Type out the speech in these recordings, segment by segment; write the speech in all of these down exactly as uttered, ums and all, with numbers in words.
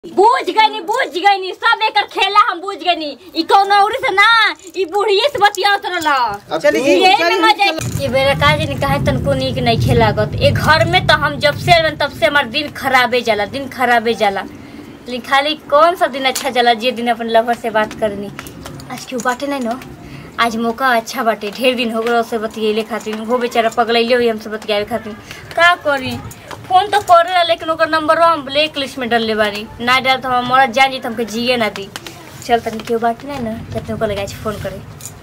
बुझ गई बुझ गई सब एक खेला हम बुझ गई ई कौन औरी से ना ई बुढ़िए से बतिया उतरला चली ये में मजा ये बेरा काज नहीं कहे तनको नीक नहीं खेलागत ए घर में तो हम जब से तब से हमार दिन खराबे जाला दिन खराबे जाला लेकिन खाली कौन सा दिन अच्छा जाला जे दिन अपन लवर से बात करनी आज क्यों बाटे नहीं न आज मौका अच्छा बाटे ढेर दिन हो गए से बतियले खातिर वो बेचारा पगलैले हुई हमसे बतियावे खातिर का करी फोन तो करे लेकिन ओकर नंबर हम ब्लैक लिस्ट में डाल ले बानी ना डाल तो हम मरत जान जी हमके जिए ना दी चल तनी क्यों बात नहीं ना जब को लगा फोन करे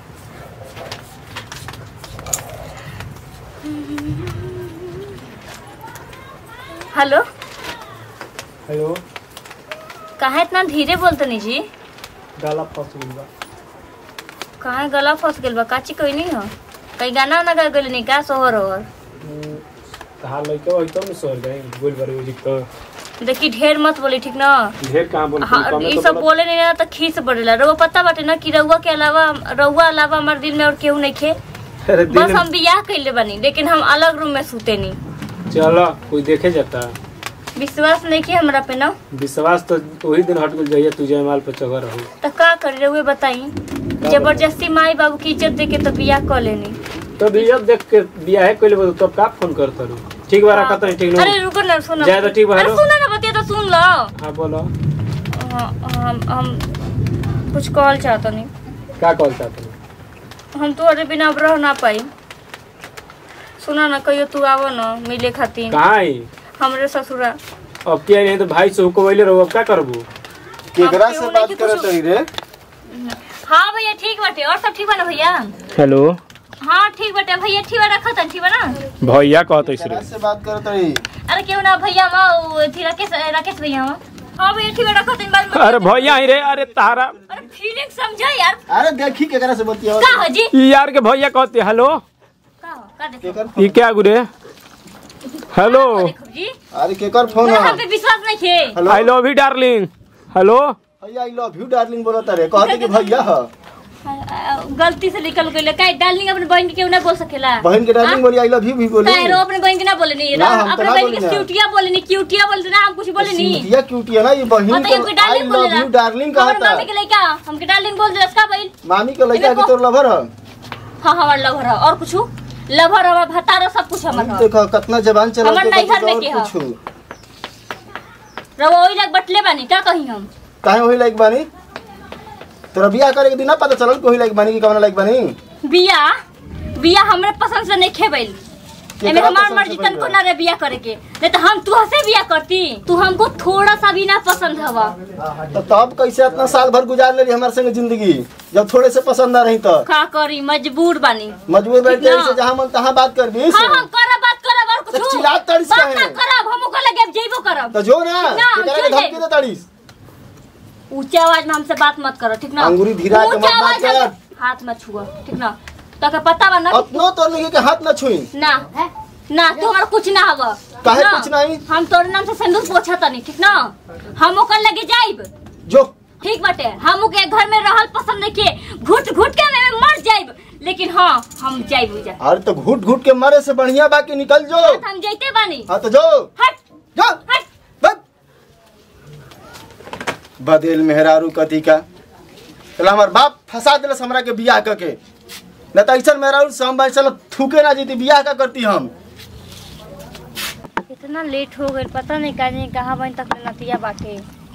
हेलो हेलो कहाँ इतना धीरे बोलते नहीं जी गला फंस गइल बा कहाँ गला फंस गइल बा काची कोई नहीं हो कहीं गाना ना गा गइल नहीं का सोहर और कहा लइका वही तो में सोर गए बोल बारे म्यूजिक तो देखी ढेर मत बोली ठीक ना ढेर कहां बोल हाँ, ये सब बोले नहीं ना तो खीस पड़ेला रउआ पता बाटे ना कि रउआ के अलावा रउआ अलावा हमारे दिल में और केहू नहीं खे बस हम बियाह कइले बानी लेकिन हम अलग रूम में सूते नहीं चलो कोई देखे जाता विश्वास नहीं कि हमरा पे ना विश्वास तो वही दिन हट गइल जइया तू जयमाल पे चढ़ रहो तो का कर रउए बताई जबरदस्ती माई बाबू की इज्जत दे के तो बियाह कर लेनी तो बियाह देख के बियाह कइले बो तब का फोन करत रहो ठीक बा रखत नहीं ठीक ना अरे रुको ना सुनो ज्यादा ठीक बा अरे सुनो ना बतिया तो सुन लो हां बोलो हम हम कुछ कॉल चाहता नहीं का कॉल चाहते हो हम तोरे बिना अब रह ना पाई सुना ना कहियो तू आवो ना मिले खातिर कहां आई हमरे ससुरा अब क्या नहीं तो भाई से को बोले रहो अब का करबो केकरा से बात करत रही रे हां भैया ठीक बाटे और सब ठीक बा ना भैया हेलो हाँ ठीक बाटे भैया ठीक बा रखत ठीक बा ना भैया कहत इस केकरा से बात करत रही अरे क्यों ना भैया मां थी राकेश राकेश भैया हां भैया ठीक बा रखत इन बार अरे भैया ही रे अरे तारा अरे फीलिंग समझा यार अरे देखी केकरा से बतिया का हो जी ई यार के भैया कहते हेलो का हो का देखो ई क्या गुरे हेलो देखो जी अरे केकर फोन है हम पे विश्वास नहीं थे I love you darling hello भैया आई लव यू डार्लिंग बोलत रे कहते कि भैया ह गलती से निकल गइले काहे डार्लिंग अपने बहन के क्यों ना बोल सकेला बहन के डार्लिंग बोली आई लव यू भी बोली काहे रो अपने बहन के ना बोले नहीं अपने बहन के क्यूटिया बोले नहीं क्यूटिया बोलते ना हम कुछ बोले नहीं क्यूटिया क्यूटिया ना ये बहन को आई लव यू डार्लिंग कहता मामी के लइका हमके डार्लिंग बोल दे इसका भाई मामी के लइका के तोर लवर ह हां हमार लवर है और कुछ लवर हवा भतारा सब कुछ हमार देखो कितना जबान चला हमर नैहर में के कुछ रवा ओई लग बटले बानी का कही हम काहे होई लाइक बानी तोरा बियाह करे के दिन ना पता चलल कोई लाइक बानी कि कौन लाइक बानी बिया बिया हमरे पसंद से नहीं खेबैल एमे हमार मर्जी तन को ना रे बिया करे के नहीं तो हम तू से बिया करती तू हमको थोड़ा सा भी ना पसंद हवा तो तब कैसे इतना साल भर गुजार ले रही हमारे संग जिंदगी जब थोड़े से पसंद ना रही तो का करी मजबूर बानी मजबूर बैठ के से जहां मन तहां बात कर दी हां हम करब बात करब और कुछ चिल्लात तड़िस बात ना करब हम को लगे जइबो करब तो जो ना केकरा के धमकी दे तड़िस ऊंची आवाज में हमसे बात मत करो ठीक ना अंगूरी धीरा के मत बात कर हाथ मत छुओ ठीक ना तो के पता बा ना अपनो तोर लगे के हाथ ना छुई ना ना तुम्हारा कुछ ना हवा काहे कुछ नहीं हम तोरे नाम से सिंदूर पोछा तनी ठीक ना हम ओकर लगे जाइब जो ठीक बाटे हम के घर में रहल पसंद नहीं के घुट घुट के मैं मर जाइब लेकिन हां हम जाइब जा अरे तो घुट घुट के मरे से बढ़िया बाकी निकल जो हम जइते बानी हां तो जो हट जो हट बदेल मेहरारू कथी का चला हमार बाप फंसा दिलस हमरा के बियाह क के न त ऐसन मेहरारू से हम भाई चलो थूके ना जीती बियाह का करती हम इतना लेट हो गए पता नहीं काहे कहां बन तक नतिया बाटे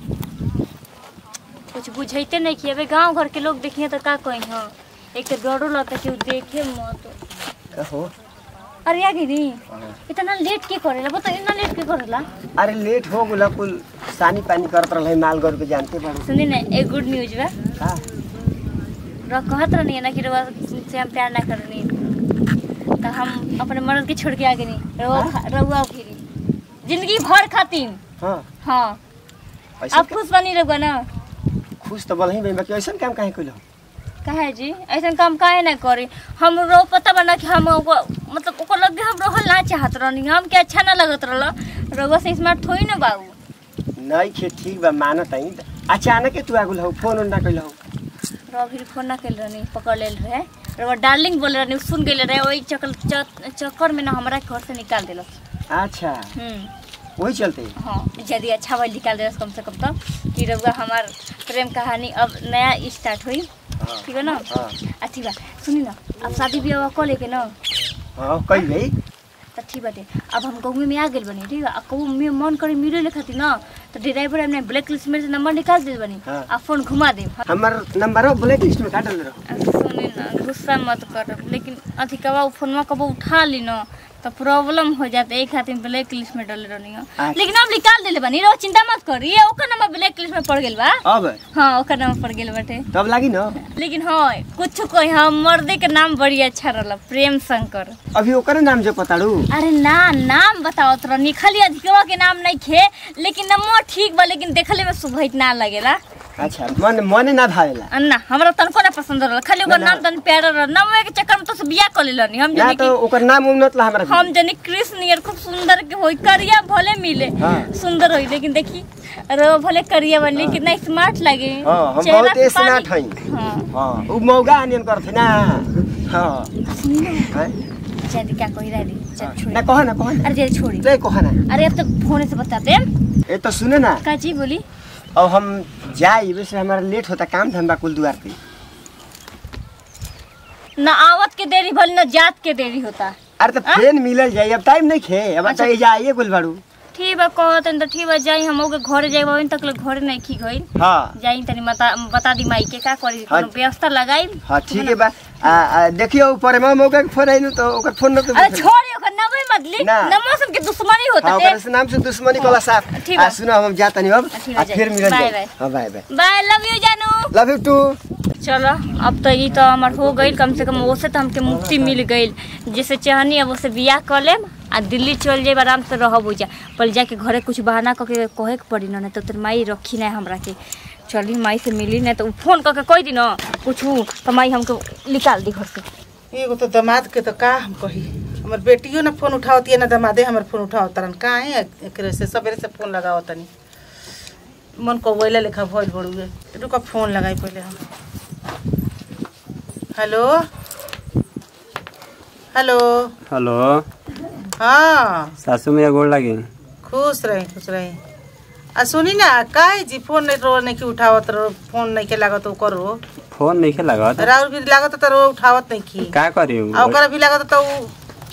कुछ बुझाइते नहीं कि अबे गांव घर के लोग देखिए तो का कहीं हां एक तो डरो लगता कि देखे मत का हो अरे आगे नी इतना लेट के करेला बता इतना लेट के करेला अरे लेट हो गेला कुल सानी पानी करत रहले माल घर के जानते बाड़ू सुनी ना एक गुड न्यूज बा का रो कहत रहनी ना कि रवा से हम प्यार ना करनी तो हम अपने मर्द के छोड़ के आगे नहीं रवा रवा फिरी जिंदगी भर खातिर हां हां आप खुश बनी रहो ना खुश तो बोलही बे बाकी ऐसन काम काहे कइलो काहे जी ऐसा काम काहे ना करी हम रो पता बना कि हम मतलब ओको लगे हम रहल ना चाहत रहनी हम के अच्छा ना लगत रहल रवा से स्मार्ट थोई ना बाबू नहीं खे ठीक बा मानत आई अचानक तू आगुल हो फोन ना कइलो रवा फिर फोन ना कइल रहनी पकड़ लेल रहे रवा डार्लिंग बोल रहनी सुन गेल रहे ओई चक्कर चक्कर में ना हमरा घर से निकाल देलस अच्छा हम वही चलते। हाँ यदि अच्छा वाला निकाल दे कम से कम तो कि रउआ हमार प्रेम कहानी अब नया स्टार्ट हुई। ठीक है ना? हाँ अच्छी बात सुनी ना, अब शादी ब्याह कर लेके ना हाँ कही गई तो ठीक बाटे। अब हम गाँव में आ गए बनी ठीक है, अब गाँव में मन करे मिले ले खातिर ना तो ड्राइवर हमने ब्लैक लिस्ट में से नंबर निकाल दे बनी। हाँ। आप फोन घुमा दे। हमार नंबर ब्लैक लिस्ट में काटल रहो। सुनी ना गुस्सा मत कर, लेकिन अथी कबा फोनवा कबो उठा ली ना तो प्रॉब्लम हो जाते एक खातिर ब्लैक लिस्ट में डाले रहनी है। लेकिन अब निकाल देले बनी रो, चिंता मत करी। ओकर नंबर ब्लैक लिस्ट में पड़ गेल बा। अब हाँ ओकर नंबर पड़ गेल बाटे तब लागी ना। लेकिन हाँ कुछ कोई हाँ मर्दे के नाम बड़ी अच्छा रहला, प्रेम शंकर। अभी ओकर नाम जो पताड़ू। अरे ना नाम बताओ तो रहनी, खाली अधिकवा के नाम नहीं खे लेकिन नमो ठीक बा, लेकिन देखले में सुबह इतना लगेला। अच्छा मन मने ना भावेला अन्ना हमरा तनको ना पसंद रहल, खाली ओकर नाम तन प्यारा रहल। नाम के चक्कर में तो से बियाह कर लेलनी हम। या तो ओकर नाम उन्नत ला हमरा। हम जनी कृष्ण नियर खूब सुंदर के होई, करिया भले मिले हाँ। सुंदर होई, लेकिन देखी रो भले करिया बनी कितना स्मार्ट लगे। हां हम चेहरा बहुत पे स्मार्ट हई। हां हां उ मौगा आनियन करथे ना। हां हैं जदी क्या कहि रही चल छोड़ ना कह ना कह। अरे जदी छोड़ी ले कह ना। अरे अब तो फोन से बताते ए तो सुने ना का जी बोली। अब हम जाई वैसे हमारा लेट होता काम धंधा कुल दुआर पे ना आवत के देरी भल ना जात के देरी होता। अरे तो ट्रेन मिलल जाई अब टाइम नहीं खे अब अच्छा जाइए कुल बाड़ू। ठीक बा कहत तो ठीक बा जाई हम ओके घरे जाई अभी तक ले घरे नहीं खी गई। हां जाई तनी बता बता दी माई के का करी कोनो व्यवस्था लगाई। हां ठीक है बा आ देखियो ऊपर में मौका के फोन आइनु तो ओकर फोन न तो। अरे छोड़ी ओकर नाम मत ली, नमो सब के दुश्मनी होता है। हां ओकर नाम से दुश्मनी कला साफ। आ सुनो हम जात नहीं अब फिर मिलल जाई। हां bye bye bye love you जानू लव यू टू। चलो अब तो ये तो हमार हो गई, कम से कम वो से तो हमके मुक्ति मिल गई। जैसे चाहनी अब उसे बियाह कर लेम आ दिल्ली चल जाए आराम से रह बुझा पर जाके घरे कुछ बहाना करके कहे के पड़ी ना तो तेरे माई रखी ना हमरा के। चली माई से मिली ना तो फोन करके कह दी ना कुछ तो माई हमको निकाल दी घर से। एगो तो दामाद के तो का हम कही, हमर बेटियो ना फोन उठावती है ना दामादे हमर फोन उठाव तरन का है एकरे से सबेरे से फोन लगाओ तनी मन को वैला लेखा भइल बड़ुए। रुका फोन लगाई पहले हम। हेलो हेलो हेलो हाँ सासू मैया गोड़ लगी। खुश रही खुश रही। आ सुनी ना काहे जी फोन नहीं रो नहीं की उठावत रो, फोन नहीं के लागत ओ करो फोन नहीं के लागत राउर भी लागत त रो उठावत नहीं की का करी आ ओकरा भी लागत त उ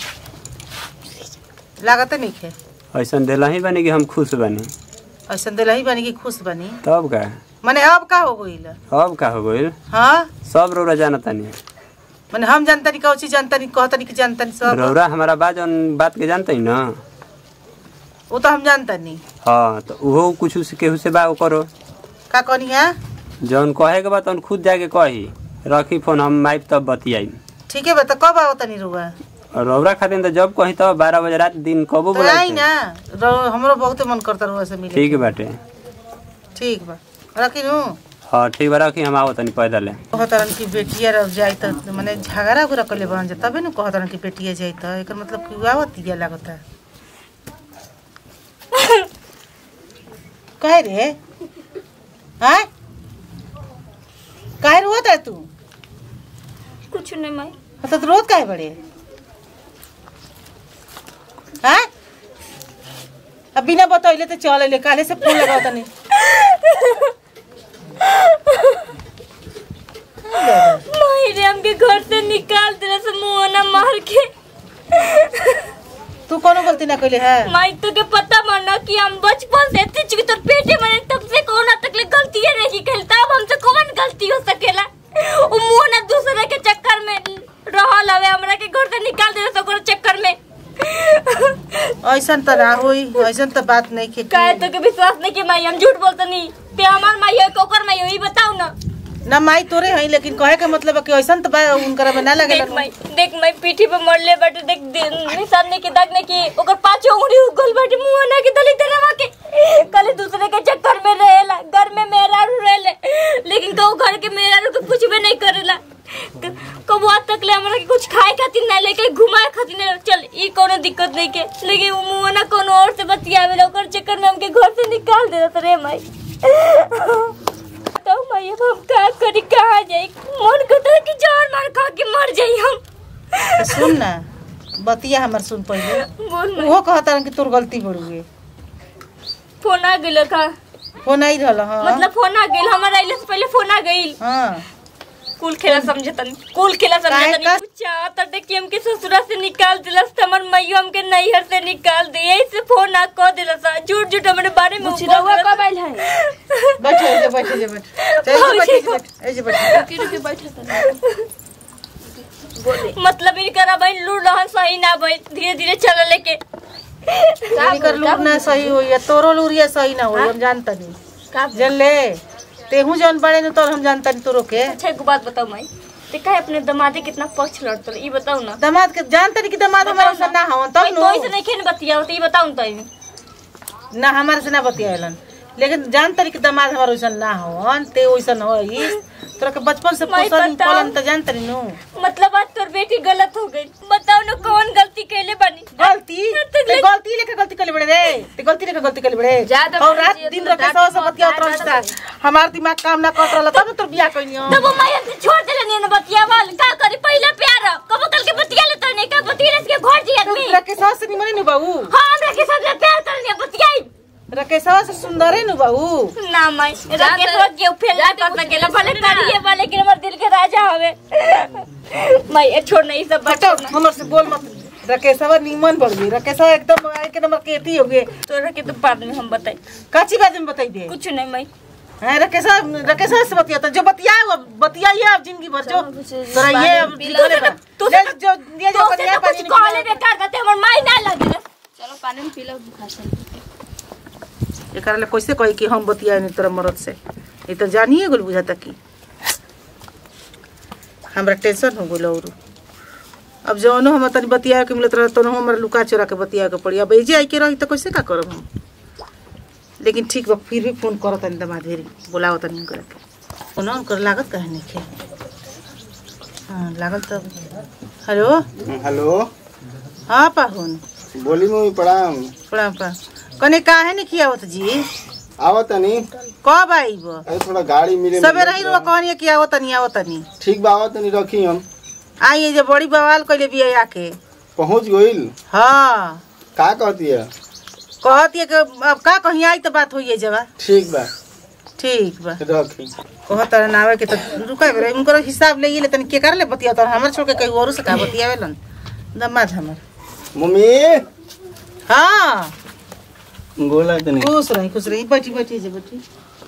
लागत नहीं के। ऐसन देला ही बनी कि हम खुश बनी। ऐसन देला ही बनी कि खुश बनी तब का माने अब का हो गइल। अब का हो गइल हाँ सब रौरा जानता नहीं। माने हम जानता नहीं कौची जानता नहीं कहता नहीं कि जानता नहीं सब रौरा हमारा बात जौन बात के जानते ही ना वो तो हम जानता नहीं। हाँ तो वो कुछ से केहू से बा करो का कहनी है जौन कहे के बाद तौन खुद जाके कही रखी फोन हम आइब तब बतियाई। ठीक है बता कब आओ तनी रुआ रौरा खातिर तो जब कही तब बारह बजे रात दिन कबो तो आई ना हमरो बहुत मन करता रुआ से मिले। ठीक बाटे ठीक बा रखी नु। हाँ ठीक बा रखी हम आओ तनी पैदल कहतरन की बेटिया रह जाई त माने झगड़ा गुरा कले बन जा तबे न कहतरन की बेटिया जाई त एकर मतलब कि आवत दिया लागता कहे रे हां काहे रोत है तू। कुछ नहीं माई तो रोत काहे बड़े हां अब बिना बतइले तो चल ले काले से फोन लगाओ तनी। माई रे हमके घर से निकाल दे से मुंह ना मार के। तू कोनो गलती ना कइले है माई तो के पता माना कि हम बचपन से इतनी चुकी तो पेटे में तब से कोना तक ले गलती है नहीं कहता अब हमसे कौन गलती हो सकेला। वो मुंह ना दूसरे के चक्कर में रहल हवे हमरा के घर से निकाल दे सकर चक्कर में। ऐसन तो ना होई ऐसन तो बात नहीं के काहे तो के विश्वास नहीं कि माई हम झूठ बोलत नहीं ते हमार माई है कोकर माई होई बताओ ना। ना माई तोरे है लेकिन कहे के मतलब है कि ऐसन तो उनकरा में ना लगे। देख माई देख माई पीठी पे मरले बाटे देख निशान ने के दाग ने की ओकर पांच उंगली उगल बाटे मुंह ना के दली तरवा के कल दूसरे के चक्कर में रहेला घर में मेरा रहेले लेकिन कहू घर के मेरा के कुछ भी नहीं करेला। कब आज तक ले हमरा के कुछ खाए खातिर ना लेके घुमाए खातिर ना चल ई कोनो दिक्कत नहीं के लेकिन वो मुंह ना कोनो और से बतियावे ओकर चक्कर में हमके घर से निकाल देत रे माई। तो माई अब हम का करी कहां जाई मन करता है कि जान मार खा के मर जाई हम। सुन ना बतिया हमर सुन पहिले बोल वो कहता कि तोर गलती बड़ुए फोन आ गेल का फोन आई रहल हां मतलब फोन आ गेल हमरा आइले से पहले फोन आ गइल हां कुल खेला समझे तनी कुल खेला समझे तनी पूछा त देखि हमके ससुरा से निकाल दिलस त हमर मैयो हमके नैहर से निकाल दे यही से फोन आ क दिलस झूठ झूठ हमरे बारे में चिरौआ कब आइल है बैठे जे बैठे जे बैठ चल बैठ ए जे बैठ रुके रुके बैठ तनी मतलब इन करा भाई लूर रहन सही ना भाई धीरे धीरे चल लेके कर लूर ना सही होई है तोरो लूरिया सही ना होई हम जानता नहीं जन ले तेहू जौन बड़े न तो हम जानता नहीं तोरो के अच्छा एक बात बताओ माई ते काहे अपने दमादे कितना पक्ष लड़त ई बताओ ना दामाद के जानता नहीं कि दामाद हमारा से ना हवन तब नो तो से नहीं खेन बतिया तो ई बताओ तो ना हमारे से ना बतियालन लेकिन जानता नहीं कि दामाद हमारा वैसा ना हवन ते वैसा होई तोरा के बचपन से पोषण पालन त जानता नहीं नु मतलब आज तोर बेटी गलत हो गई बताओ ना कौन गलती कैले बनी गलती ते गलती लेके गलती कैले बड़े रे ते गलती लेके गलती कैले बड़े और रात दिन रखे सौ सौ बतिया उतरता हमार दिमाग काम ना करत रहल तब तोर बियाह कइनियो तब माया से छोड़ देले ने बतिया वाल का करी पहला प्यार कब कल के बतिया ले तो नहीं का बतिया के घर जी आदमी रके सास से निमने नु बाबू हां हमरा के साथ प्यार करने बतियाई रकेशवा से सुंदर है नु बाबू ना माई रकेशवा के फेल ना कर सकेला भले करिए वाले के हमर दिल के राजा हवे माई ए छोड़ नहीं सब हटो हमर से बोल मत रकेशवा नीमन बढ़ गई रकेशवा एकदम आए के नंबर केती हो गए तोरा के तो बाद में हम बताई काची बात में बताई दे कुछ नहीं माई हां रकेशवा रकेशवा से बतिया जो बतियाए वो बतियाइए अब जिंदगी भर जो तोरा ये अब तू जो ये जो बतिया कुछ कहले बेकार करते हमर माई ना लगे चलो पानी में पी लो खासन एकरा ले कैसे कही कि हम बतियाए नहीं तोरा मरद से ये तो जानिए गुल बुझाता की हमरा टेंशन हो गेल और अब जौनो हम तनी बतिया के मिलत रह तो हमरा लुका चोरा के बतिया के पड़ी अब एजे आई के रही तो कैसे का करब हम लेकिन ठीक बा फिर भी फोन करत तनी दमा धेरी बुलाओ तनी करे के फोन कर लागत कहे नहीं के हां लागल तो हेलो हेलो हां पाहुन बोली मम्मी प्रणाम प्रणाम पा कने काहे नहीं खियावत जी आवत नहीं कब आईब अरे थोड़ा गाड़ी मिले सबे रही रो कहनी कि आवत नहीं आवत नहीं ठीक बा आवत नहीं रखी हम आई जे बड़ी बवाल कइले बिया आके पहुंच गइल हां का कहती है कहती है कि अब का कहीं आई तो बात होइए जवा ठीक बा ठीक बा रखी कहत नावे के तो रुका रे उनकर हिसाब ले ले तनी के कर ले बतिया तो हमर छोड़ के कहीं और से का बतियावेलन दमाद हमर मम्मी हां बोला तनी खुश रही खुश रही बैठी बैठी जे बैठी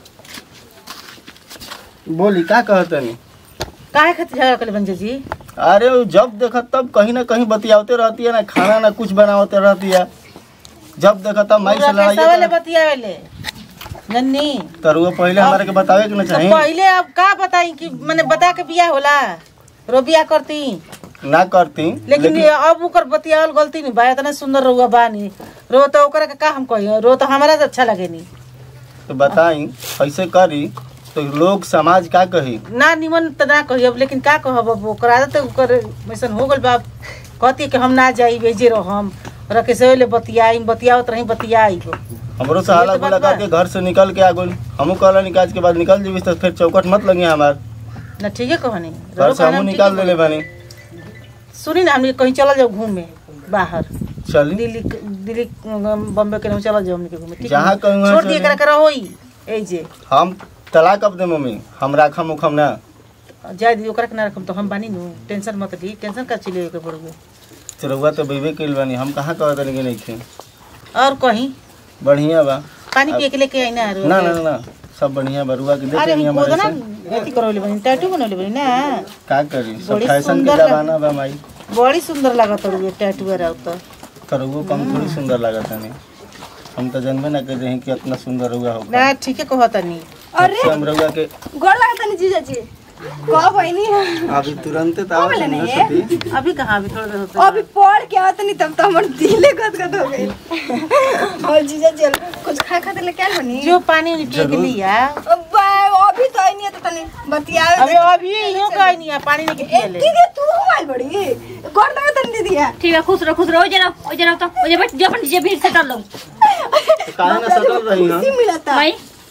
बोली का कहतनी काहे खातिर झगड़ा कर बंजे जी अरे वो जब देखा तब कहीं ना कहीं बतियावते रहती है ना खाना ना कुछ बनावते रहती है जब देखा तब माई से लड़ाई सवाल बतियावेले नन्नी तरुआ पहले हमारे के बतावे के ना तो चाहिए पहले अब का बताई कि मैंने बता के बियाह होला रो बियाह करती ना करती लेकिन, लेकिन अब ओकर बतियावल गलती नहीं बा इतना सुंदर रहुआ बानी रो तो ओकरा के का हम कही रो तो हमारा से अच्छा लगे नहीं तो बताई ऐसे करी तो लोग समाज का कही ना निमन तो ना कही अब लेकिन का कहब अब ओकरा आदत ओकर वैसन हो गल बाप कहती कि हम ना जाई भेजे रहो हम रखे से ले बतियाई बतियावत रही बतियाई हमरो से हाला गुला करके घर से निकल के आ गइल हमहू कहला निकाज के बाद निकल जीविस तो फिर चौकट मत लगी हमार ना ठीक है कहनी घर से हमहू निकाल देले बानी सुनी ना हम कहीं चला जाओ घूमे बाहर चली दिल्ली दिल्ली बम्बे के चला जाओ हमने घूमे ठीक जहां कहूं छोड़ दिए करा करा होई ए जे हम तलाक अब दे मम्मी हम राखम उखम ना जाय दी ओकरा के ना रखम तो हम बानी नु टेंशन मत ली टेंशन का चिले के पड़वे चरवा तो बेबे कइल बानी हम कहां कहत नहीं कि नहीं थे और कहीं बढ़िया बा पानी पिए के लेके आई ना ना ना ना सब बढ़िया बरुआ के देते नहीं हमारे से अरे करौले बनी टैटू बनौले बनी ना का करी सब फैशन के जमाना बा माई बड़ी सुंदर लागत है टैटू राव तो करगो कम थोड़ी सुंदर लागत है हम तो जनबे ना कर रहे कि इतना सुंदर रुआ हो ना ठीक है कहता नहीं अरे हम रुआ के गोड़ लागत नहीं जीजा जी कब आईनी अभी तुरंत ताव नहीं अभी कहां अभी थोड़ा होता अभी पढ़ के आवत नहीं तब तो हमर दिले गदगद हो गई और जीजा जी कुछ खाए खाते ले क्या बनी जो पानी पिए के लिया अभी तो आई नहीं तो तने बतिया अबे अभी यूं कहीं नहीं है पानी नहीं पिए ले दीदी तू मोबाइल बड़ी गोड़ लागत नहीं दीदी ठीक है खुश रहो खुश रहो जरा जरा तो जे बैठ जे अपन जे भीड़ से कर लो काहे ना सकल रही हां मिलता भाई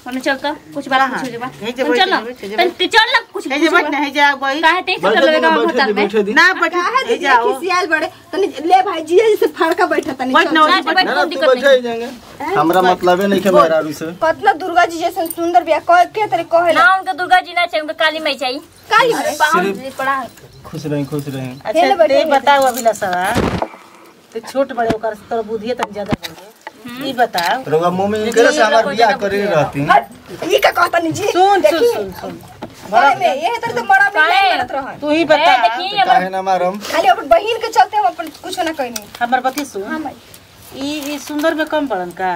हमने चलता कुछ बात कहाँ? पूछो जे बात हे जे चल बैठ, ना हे जे तन ते चल ना कुछ हे जे बैठ ना हे जे आ गई काहे ते सब लगेगा होटल में बैठे दी ना बैठ काहे हे दीदी जा आओ खिसियाल बड़े तनी ले भाई जी जैसे फड़का बैठा तनी बैठ ना, चल। ना बैठ ना कोई तू दिक्कत बैठे नहीं ही जाएंगे हमरा मतलब नहीं के मेहरारू से कतना दुर्गा जी जैसे सुंदर बिया कह के तरी कहे ना उनका दुर्गा जी ना चाहिए उनका काली माई चाहिए काली माई पाँव जी पड़ा खुश रही खुश रही अच्छा हेले बैठे, ते हेले। बताओ अभिलाषा ते छोट बड़े ओकर से तोर बुद्धि तक ज्यादा बढ़े ई बताओ रउआ मुंह में इनकरे से हमार बियाह करे रहती हट ई का कहता नहीं जी सुन सुन देखी, सुन सुन बड़े में ये तरह तो बड़ा में काहे? नहीं बनत रह तू ही ए बता देखिए काहे ना मारम खाली अपन बहिन के चलते हम अपन कुछ ना कहनी हमर बती सुन हां माई ई ई सुंदर में कम पड़न का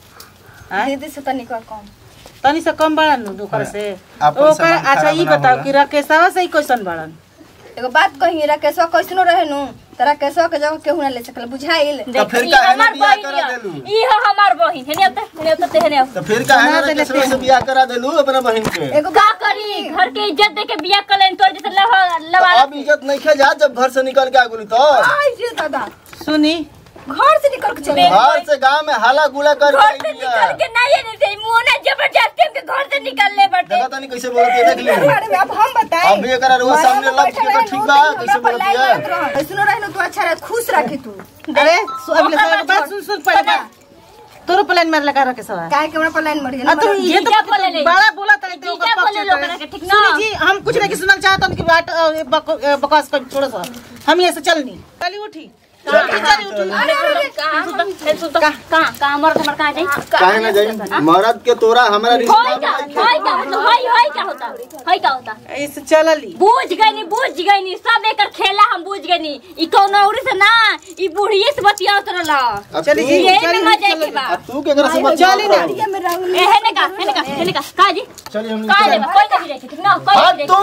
हां दीदी से तनी का कम तनी से कम बड़न ओकर से आपन ओकर सामान अच्छा खराब ई ना बताओ होला। कि राकेशवा से ही क्वेश्चन बड़न एगो बात कही राकेशवा कैसनो रहे नु तरा केसवा के जगह केहू ना ले सकल बुझाइल तो फिर देखिए काहे ना हमार बियाह बहिन करा है। देलू ई है हमार बहिन है नहीं नहीं तो ते है तो फिर काहे ना किसी से बियाह करा देलू अपना बहन के एगो का करी घर के इज्जत दे के बियाह कर लेन तो जैसे लवा तो लवा अब इज्जत नहीं खे जा जब घर से निकल के आ गेली तो आई रे दादा सुनी घर से निकल के चले घर से गांव में हाला गुला कर घर से निकल के नहीं है नहीं मुंह ना जबरदस्ती हमके घर से निकल ले बटे देखा तनी कैसे बोलत है देख ली बारे में अब हम बताएं अब ये करा रहुआ सामने लग के तो ठीक बा कैसे बोलत है सुनो रहनो तू अच्छा रह खुश रखे तू अरे सु- अभी ले बात सुन सुन पहले बात तोरो प्लान मार लगा रखे सवा काहे के हमरा पर लाइन मर आ तू गया ये तो जीजा बोले ले। बड़ा बोला था तो जीजा बोले लो करा के, ठीक ना? सुनी जी हम कुछ नहीं सुनना चाहता हूं कि बात अ, बक- अ, बकवास कर छोड़ो सा हम ये से चलनी चली उठी चली चली उठी अरे अरे कहां सुन तो कहां कहां हमर हमर कहां जाई काहे ना जाई मर्द के तोरा हमरा होय रिश्ता का होय का मतलब होय होय क्या होता होय क्या होता ऐसे चलली बूझ गई नी बूझ गई नी सब एकर खेला हम बूझ गई नी ई कौनो औरी से ना ई बुढ़िए से बतियात रहला चली जी ये चली में मजा के बा अब तू केकरा से बतिया चली ना ये में रंग ए है ने का है ने का है ने का का जी चली हम का ले कोई नहीं जाए ठीक ना कोई हाँ, नहीं तू।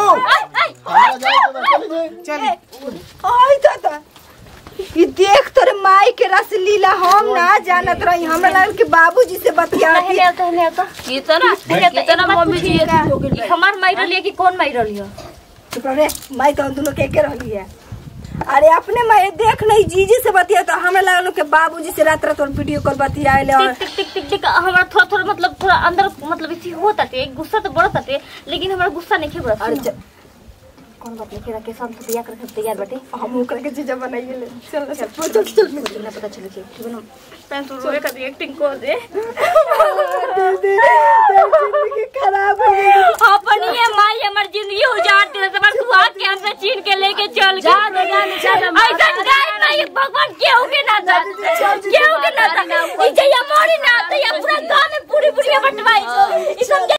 जाए हमरा जाए के बा, चली जाए चली आई दादा ये देख तोरे माई के रस लीला हम ना जानत रही हमरा लागल कि बाबूजी से बतियाती पहले तो पहले तो ये तो ना ये तो ना मम्मी जी ये हमार माई रलिए कि कौन माई रलिए चुप रे माई तो दोनों के के रहली है अरे अपने माई देख नहीं जीजी से बतिया तो हमरा लागल कि बाबूजी से रात रात और वीडियो कॉल बतियाले और टिक टिक टिक टिक हमारा थोड़ा थोड़ा मतलब थोड़ा अंदर मतलब इसी होता थे गुस्सा तो बढ़ता थे लेकिन हमारा गुस्सा नहीं खेबड़ा अरे च- कौन बात नहीं के सब तो बिया करके तैयार बैठे हम ओकरा के जीजा बनाइए ले चल चल चल चल मुझे ना पता चले ठीक है ना तैन तो रोए का एक्टिंग कर दे दीदी जिंदगी खराब हो गई अपन ये माई हमारी जिंदगी उजाड़ दे सब सुहाग के हमसे छीन के लेके चल जा दे जा ऐसा गाय नहीं भगवान केहू के ना था केहू के ना था ई जया मोरी ना तो ये पूरा गांव में पूरी पूरी बंटवाई ई सब